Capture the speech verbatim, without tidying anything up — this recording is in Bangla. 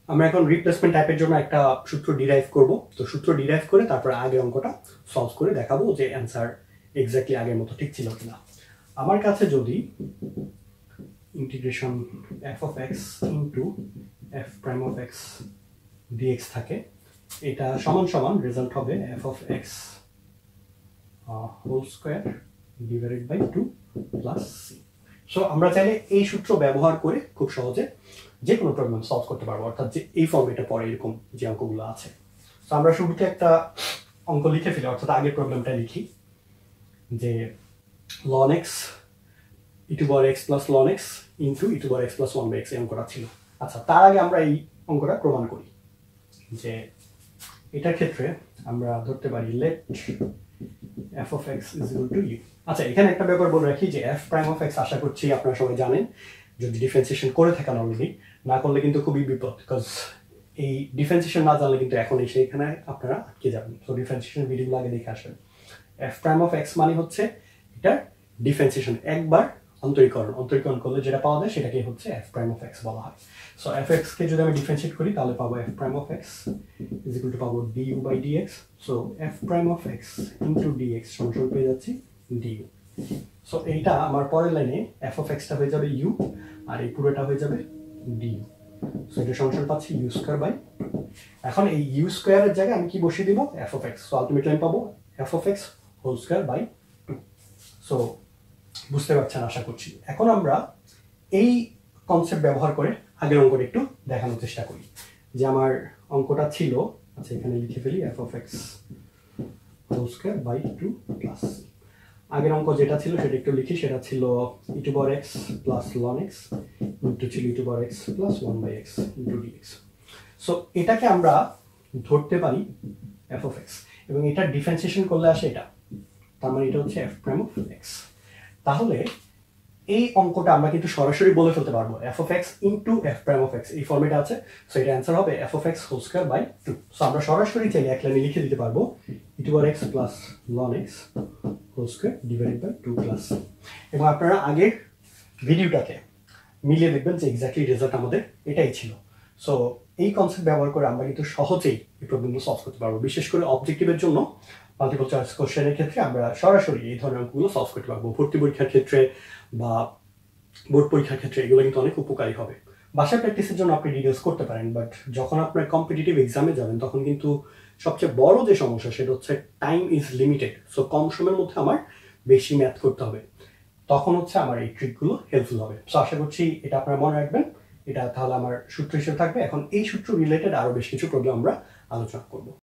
আমরা এখন রিপ্লেসমেন্ট টাইপের জন্য একটা সূত্র ডিরাইভ করব। তো সূত্র ডিরাইভ করে তারপরে আগের অঙ্কটা সলভ করে দেখাবো যে অ্যান্সার এক্স্যাক্টলি আগের মতো ঠিক ছিল কিনা। আমার কাছে যদি integration F of X into F prime of X dx থাকে, এটা সমান সমান রেজাল্ট হবে F of X whole square divided by two plus C. So আমরা চাইলে এই সূত্র ব্যবহার করে খুব সহজে যে কোনো প্রবলেম সলভ করতে পারবো, অর্থাৎ যে এই ফর্মেটে পরে এরকম যে অঙ্কগুলো আছে। তো আমরা শুরুতে একটা অঙ্ক লিখে ফেলি, অর্থাৎ আগের প্রবলেমটা লিখি যে ln X E to power X plus ln X into E to power X plus one by X এই অঙ্কটা ছিল। আচ্ছা, তার আগে আমরা এই অঙ্কটা প্রমাণ করি যে এটার ক্ষেত্রে আমরা ধরতে পারি let F of X is equal to U. আচ্ছা, এখানে একটা ব্যাপার বলে রাখি যে এফ প্রাইম অফ এক্স আশা করছি আপনারা সবাই জানেন, যদি ডিফারেন্সিয়েশন করে থাকেন অলরেডি, না করলে কিন্তু খুবই বিপদ, বিকজ এই ডিফারেন্সিয়েশন না জানলে কিন্তু এখন এসে এখানে আপনারা আটকে যাবেন। তো ডিফারেন্সিয়েশন ভিডিও আগে দেখে আসবেন। এফ প্রাইম অফ এক্স মানে হচ্ছে এটার ডিফারেন্সিয়েশন, একবার অন্তরীকরণ অন্তরীকরণ করলে যেটা পাওয়া যায় সেটাকে হচ্ছে এফ প্রাইম অফ এক্স বলা হয়। সো এফ এক্স কে যদি আমি ডিফারেন্সিয়েট করি তাহলে পাবো F prime of X is equal to পাবো du by dx. So F prime of X into dx সমান পেয়ে যাচ্ছি ডিইউ। সো এইটা আমার পরের লাইনে এফ অফ এক্সটা হয়ে যাবে ইউ আর এই পুরোটা হয়ে যাবে ডিইউ। সো এটা সমান পাচ্ছি ইউ স্কয়ার বাই। এখন এই ইউ স্কয়ারের জায়গায় আমি কি বসিয়ে দিব? F of X. So ultimately আমি পাবো F of X whole square by two. So বুঝতে পারছেন আশা করছি। এখন আমরা এই কনসেপ্ট ব্যবহার করে আগের অঙ্কটা একটু দেখানোর চেষ্টা করি যে আমার অঙ্কটা ছিল, আচ্ছা এখানে লিখে ফেলি F of X whole square by two plus. আগের অঙ্ক যেটা ছিল সেটা একটু লিখি, সেটা ছিল E to power X plus ln X into ছিল E to power X plus one by X into dx. So এটাকে আমরা ধরতে পারি এফ অফ এক্স এবং এটা ডিফারেন্সিয়েশন করলে আসে এটা, তার মানে এটা হচ্ছে এফ প্রাইম অফ এক্স। তাহলে এই অঙ্কটা আমরা কিন্তু সরাসরি বলে ফেলতে পারবো F of X into F prime of X, এই ফর্মেটে আছে। সো এটা অ্যান্সার হবে F of X whole square by two. So আমরা সরাসরি চাইলে এক লাইনে লিখে দিতে পারবো E to power X plus ln X whole square divided by two plus. এবং আপনারা আগের ভিডিওটাকে মিলিয়ে দেখবেন যে এক্স্যাক্টলি রেজাল্ট আমাদের এটাই ছিল। সো এই কনসেপ্ট ব্যবহার করে আমরা কিন্তু সহজেই এই প্রবলেমগুলো সলভ করতে পারবো। বিশেষ করে অবজেক্টিভের জন্য মাল্টিপল চয়েস কোশ্চেনের ক্ষেত্রে আমরা সরাসরি এই ধরনের অঙ্কগুলো সলভ করতে পারবো। ভর্তি পরীক্ষার ক্ষেত্রে বা বোর্ড পরীক্ষার ক্ষেত্রে এগুলো কিন্তু অনেক উপকারী হবে। বাসায় প্র্যাকটিসের জন্য আপনি ডিটেলস করতে পারেন, বাট যখন আপনার কম্পিটিটিভ এক্সামে যাবেন তখন কিন্তু সবচেয়ে বড় যে সমস্যা সেটা হচ্ছে টাইম ইজ লিমিটেড। সো কম সময়ের মধ্যে আমার বেশি ম্যাথ করতে হবে, তখন হচ্ছে আমার এই ট্রিকগুলো হেল্পফুল হবে। সো আশা করছি এটা আপনারা মনে রাখবেন, এটা তাহলে আমার সূত্র হিসেবে থাকবে। এখন এই সূত্র রিলেটেড আরও বেশ কিছু প্রবলেম আমরা আলোচনা করবো।